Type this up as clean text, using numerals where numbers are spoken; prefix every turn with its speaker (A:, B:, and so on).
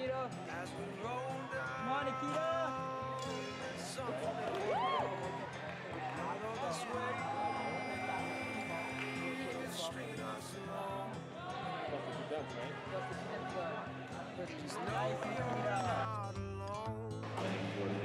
A: Nikita.
B: As we roll down,
A: Come on, Nikita.
B: something out of this way is stringing us along. Just know
A: Nice,
B: you're
A: Nikita.
B: not alone.